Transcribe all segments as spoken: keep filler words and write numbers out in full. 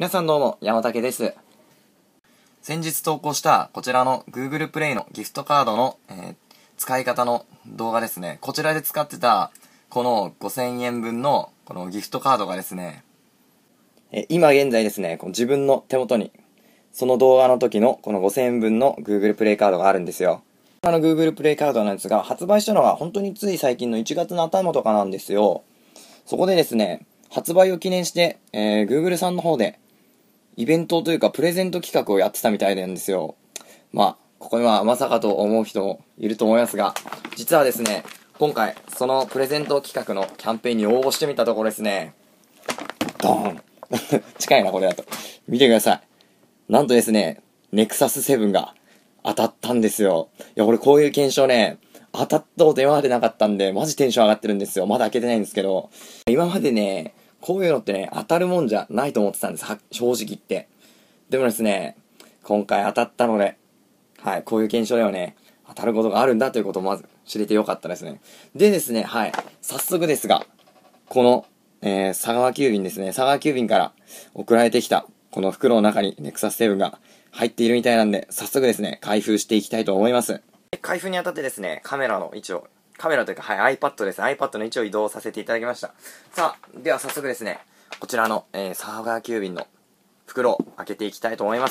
皆さんどうも、山竹です。先日投稿したこちらの Google プレイのギフトカードの、えー、使い方の動画ですね。こちらで使ってたこのごせんえんぶんのこのギフトカードがですね、え今現在ですね、この自分の手元にその動画の時のこのごせんえんぶんの Google プレイカードがあるんですよ。あの Google プレイカードなんですが、発売したのが本当につい最近のいちがつの頭とかなんですよ。そこでですね、発売を記念して、えー、Google さんの方でイベントというかプレゼント企画をやってたみたいなんですよ。まあ、ここにはまさかと思う人もいると思いますが、実はですね、今回そのプレゼント企画のキャンペーンに応募してみたところですね、ドーン近いなこれだと。見てください。なんとですね、ネクサスセブンが当たったんですよ。いや、俺こういう検証ね、当たったこと今までなかったんで、マジテンション上がってるんですよ。まだ開けてないんですけど、今までね、こういうのってね、当たるもんじゃないと思ってたんです。は正直言って。でもですね、今回当たったので、はい、こういう検証ではね、当たることがあるんだということをまず知れてよかったですね。でですね、はい、早速ですが、この、えー、佐川急便ですね、佐川急便から送られてきた、この袋の中にネクサスセブンが入っているみたいなんで、早速ですね、開封していきたいと思います。開封にあたってですね、カメラの位置を、カメラというか、はい、iPad です。iPad の位置を移動させていただきました。さあ、では早速ですね、こちらの、えー、佐川急便の袋を開けていきたいと思います。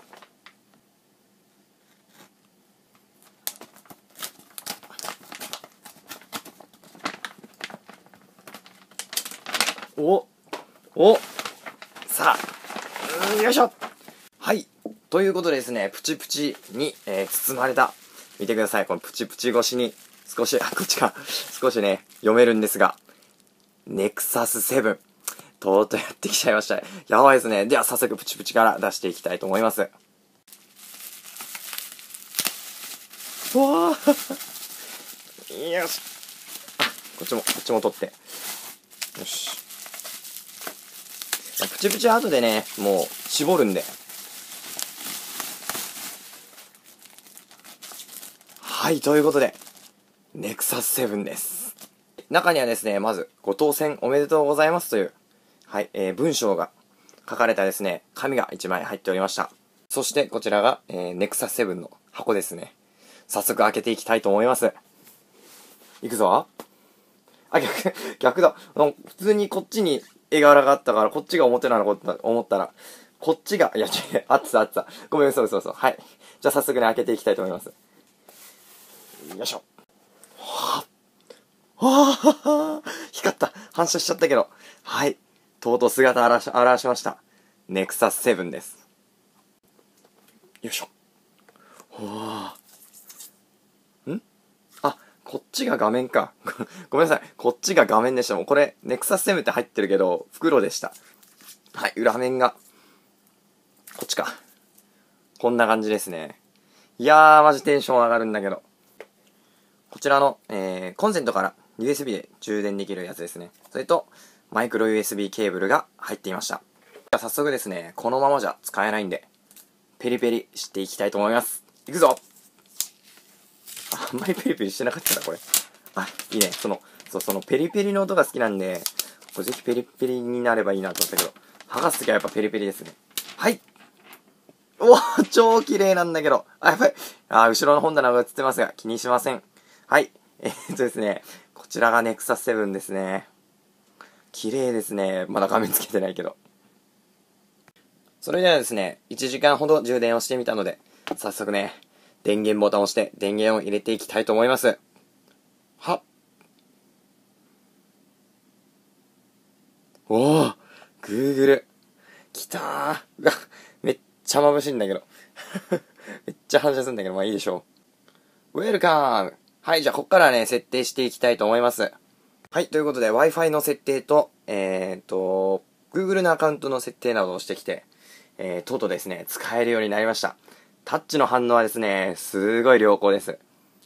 おおさあ、よいしょ。はい。ということでですね、プチプチに、えー、包まれた。見てください。このプチプチ越しに、少し、あ、こっちか。少しね、読めるんですが、ネクサスセブン。とうとうやってきちゃいました。やばいですね。では早速プチプチから出していきたいと思います。わーよし。あ、こっちも、こっちも取って。よし。プチプチ後でね、もう絞るんで。はい、ということで、ネクサスセブンです。中にはですね、まず、ご当選おめでとうございますという、はい、えー、文章が書かれたですね、紙がいちまい入っておりました。そして、こちらが、えー、ネクサスセブンの箱ですね。早速開けていきたいと思います。いくぞ。あ、逆、逆だ。普通にこっちに絵柄があったから、こっちが表なのかと思ったら、こっちが、いや、違う、あってた、あってた。ごめん、そうそうそう。はい。じゃあ早速ね、開けていきたいと思います。よいしょ。はぁ。はぁ。光った。反射しちゃったけど。はい。とうとう姿を現し、現しました。ネクサスセブンです。よいしょ。はぁ。んあ、こっちが画面か。ごめんなさい。こっちが画面でした。もうこれ、ネクサスセブンって入ってるけど、袋でした。はい。裏面が、こっちか。こんな感じですね。いやー、マジテンション上がるんだけど。こちらの、えー、コンセントから ユーエスビー で充電できるやつですね。それと、マイクロ ユーエスビー ケーブルが入っていました。じゃあ早速ですね、このままじゃ使えないんで、ペリペリしていきたいと思います。いくぞ。あんまりペリペリしてなかったな、これ。あ、いいね。その、そう、そのペリペリの音が好きなんで、これぜひペリペリになればいいなと思ったけど、剥がすときはやっぱペリペリですね。はい。おー、超綺麗なんだけど。あ、やばい。あ、後ろの本棚が映ってますが、気にしません。はい。えー、っとですね、こちらがネクサスセブンですね。綺麗ですね。まだ画面つけてないけど。それではですね、いちじかんほど充電をしてみたので、早速ね、電源ボタンを押して電源を入れていきたいと思います。はっ。おー、Google。きたー。うわ、めっちゃ眩しいんだけど。めっちゃ反射するんだけど、まあいいでしょう。ウェルカム。はい、じゃあこっからね、設定していきたいと思います。はい、ということで Wi-Fi の設定と、えーと、Google のアカウントの設定などをしてきて、えー、とうとうですね、使えるようになりました。タッチの反応はですね、すごい良好です。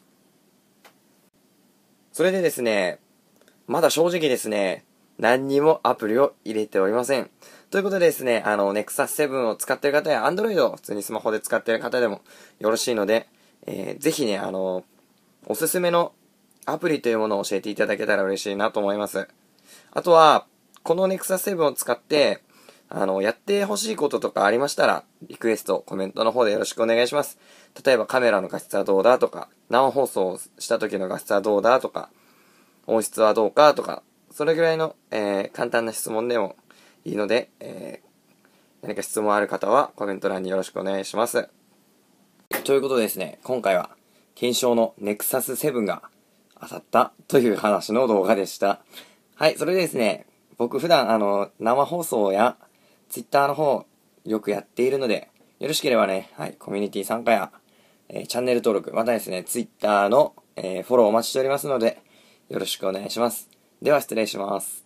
それでですね、まだ正直ですね、何にもアプリを入れておりません。ということでですね、あの、ネクサスセブンを使っている方や Android を普通にスマホで使っている方でもよろしいので、えー、ぜひね、あの、おすすめのアプリというものを教えていただけたら嬉しいなと思います。あとは、このネクサスセブンを使って、 あの、やってほしいこととかありましたら、リクエスト、コメントの方でよろしくお願いします。例えばカメラの画質はどうだとか、生放送した時の画質はどうだとか、音質はどうかとか、それぐらいの、えー、簡単な質問でもいいので、えー、何か質問ある方はコメント欄によろしくお願いします。ということでですね、今回は検証のネクサスセブンが当たったという話の動画でした。はい、それでですね、僕普段あの、生放送や Twitter の方よくやっているので、よろしければね、はい、コミュニティ参加や、えー、チャンネル登録、またですね、Twitter の、えー、フォローお待ちしておりますので、よろしくお願いします。では失礼します。